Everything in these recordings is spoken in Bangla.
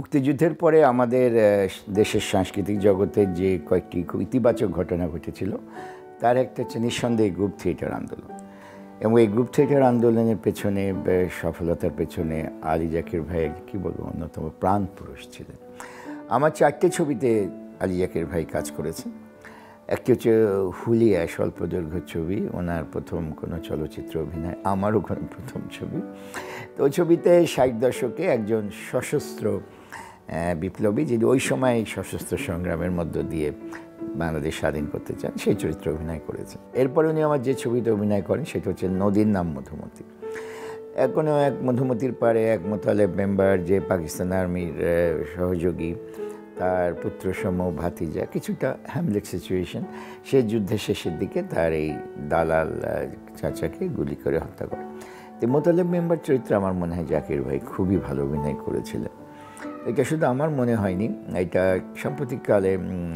মুক্তিযুদ্ধের পরে আমাদের দেশের সাংস্কৃতিক জগতের যে কয়েকটি খুব ইতিবাচক ঘটনা ঘটেছিল তার একটা হচ্ছে নিঃসন্দেহে গ্রুপ থিয়েটার আন্দোলন। এবং এই গ্রুপ থিয়েটার আন্দোলনের পেছনে সফলতার পেছনে আলী জাকির ভাই কী বলবো অন্যতম প্রাণ পুরুষ ছিলেন। আমার 4টে ছবিতে আলী জাকির ভাই কাজ করেছেন। একটি হচ্ছে হুলিয়া স্বল্পদৈর্ঘ্য ছবি, ওনার প্রথম কোনো চলচ্চিত্র অভিনয়, আমারও কোনো প্রথম ছবি। তো ওই ছবিতে 60 দশকে একজন সশস্ত্র বিপ্লবী যিনি ওই সময় সশস্ত্র সংগ্রামের মধ্য দিয়ে বাংলাদেশ স্বাধীন করতে চান সেই চরিত্রে অভিনয় করেছেন। এরপরে উনি আমার যে ছবিতে অভিনয় করেন সেটা হচ্ছে নদীর নাম মধুমতি। কোনো এক মধুমতির পাড়ে এক মোতালেব মেম্বার যে পাকিস্তান আর্মির সহযোগী, তার পুত্রসম ভাতিজা, কিছুটা হ্যামলেট সিচুয়েশন। সে যুদ্ধের শেষের দিকে তার এই দালাল চাচাকে গুলি করে হত্যা করে। তো মোতালেব মেম্বার চরিত্রে আমার মনে হয় জাকির ভাই খুবই ভালো অভিনয় করেছিলেন। এটা শুধু আমার মনে হয়নি, এটা সাম্প্রতিককালে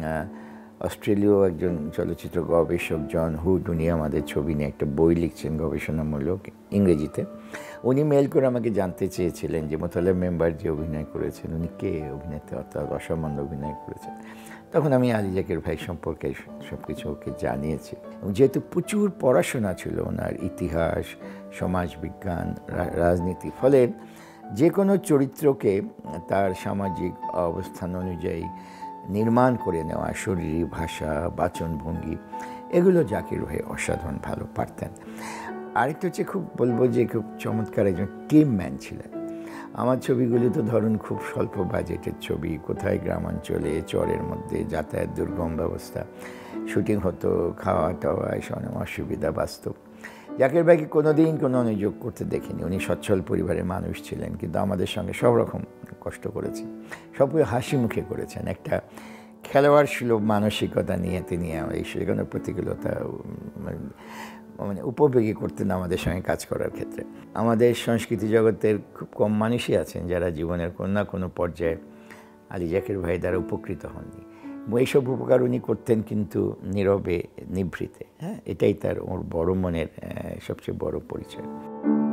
অস্ট্রেলীয় একজন চলচ্চিত্র গবেষক জন হুড, উনি আমাদের ছবি নিয়ে একটা বই লিখছেন গবেষণামূলক ইংরেজিতে। উনি মেল করে আমাকে জানতে চেয়েছিলেন যে মোতালেব মেম্বার যে অভিনয় করেছেন উনি কে, অভিনেতা অর্থাৎ অসামান্য অভিনয় করেছেন। তখন আমি আলী জাকির ভাই সম্পর্কে সব কিছু ওকে জানিয়েছি। এবং যেহেতু প্রচুর পড়াশোনা ছিল ওনার, ইতিহাস, সমাজবিজ্ঞান, রাজনীতি, ফলে যে কোনো চরিত্রকে তার সামাজিক অবস্থান অনুযায়ী নির্মাণ করে নেওয়া, শরীরী ভাষা, বাচনভঙ্গি, এগুলো জাকির ভাই অসাধারণ ভালো পারতেন। আরেকটা হচ্ছে খুব বলবো যে খুব চমৎকার একজন টিম ম্যান ছিলেন। আমার ছবিগুলি তো ধরুন খুব স্বল্প বাজেটের ছবি, কোথায় গ্রামাঞ্চলে চরের মধ্যে যাতায়াত দুর্গম ব্যবস্থা, শুটিং হতো, খাওয়া টাওয়া এসব অনেক অসুবিধা বাস্তব। জাকির ভাইকে কোনো দিন কোনো অনুযোগ করতে দেখিনি। উনি সচ্ছল পরিবারের মানুষ ছিলেন, কিন্তু আমাদের সঙ্গে সব রকম কষ্ট করেছেন, সব হাসি মুখে করেছেন। একটা খেলোয়াড় সুলভ মানসিকতা নিয়ে তিনি এই সেখানে প্রতিকূলতা মানে উপভোগী করতেন আমাদের সঙ্গে কাজ করার ক্ষেত্রে। আমাদের সংস্কৃতি জগতের খুব কম মানুষই আছেন যারা জীবনের কোনো না কোনো পর্যায়ে আলী জাকির ভাই দ্বারা উপকৃত হননি। এইসব উপকার উনি করতেন কিন্তু নীরবে, নিভৃতে। হ্যাঁ, এটাই তার ওর বড় মনের সবচেয়ে বড় পরিচয়।